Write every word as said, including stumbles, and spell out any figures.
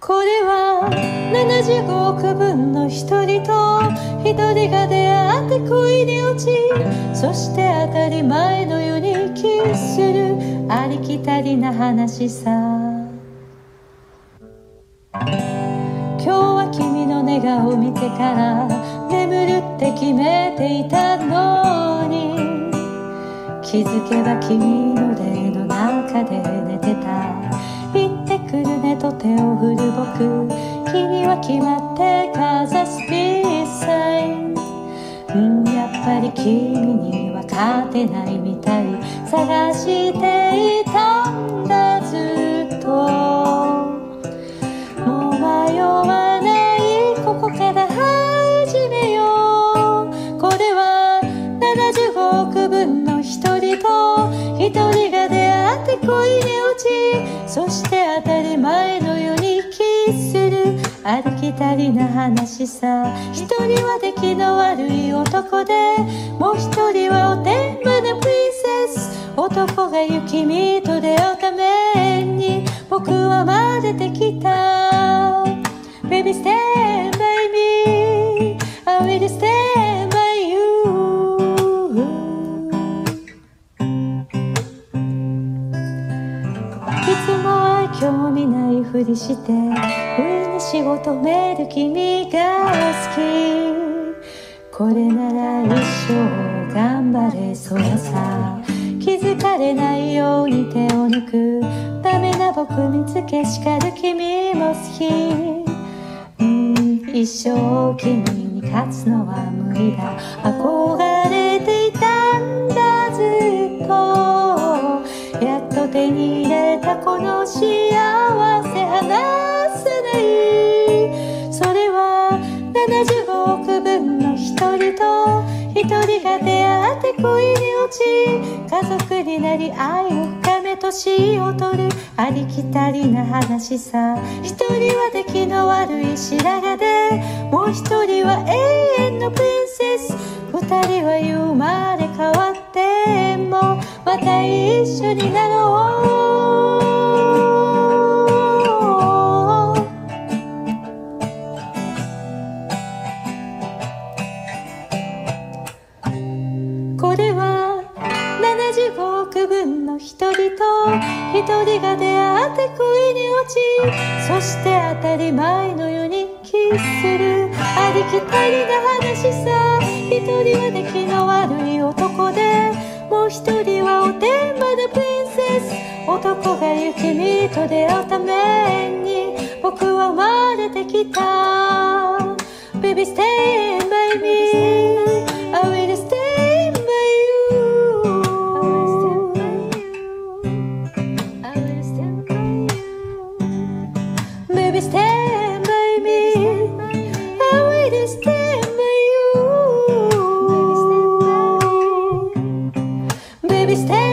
これはななじゅうごおくぶんのひとりとひとりが出会って恋に落ち、そして当たり前のようにキスするありきたりな話さ。今日は君の寝顔を見てから眠るって決めていたのに、気づけば君の霊の中で寝てた。行ってくるねと手を振る僕、君は決まってかざすピースサイン。うん、やっぱり君には勝てないみたい。探していたんだずっと。もう迷わない、ここから始めよう。これはななじゅうごおくぶんのひとりとひとりが出会って恋に落ち、そして当たり前のようにキスするありきたりな話さ。一人は出来の悪い男で、もう一人はおてんばなプリンセス。男が雪見と出会うために僕は混ぜてきた。 Baby stand by me, I will stand by you。 いつもは興味ないふりして不意に仕事める君が好き。これなら一生頑張れそうやさ。気づかれないように手を抜くダメな僕見つけ叱る君も好き。うん、一生君に勝つのは無理だ。憧れていたんだずっと。やっと手に入れたこの幸せ離せない。それはななじゅうごおくぶんのひとりとひとりが出会って恋に落ち、家族になり愛を深め年を取るありきたりな話さ。一人は出来の悪い白髪で、もう一人は永遠のプリンセス。二人は生まれ変わってもまた一緒になろう。これはななじゅうごおくぶんのひとりとひとりが出会って恋に落ち、そして当たり前のようにキスするありきたりな話さ。一人は出来の悪い男で、もう一人はおてんばなプリンセス。男が雪見と出会うために僕は生まれてきた。 Baby stand by me, I will stand by you。 Baby stand by me, I will stand by you。 Baby stand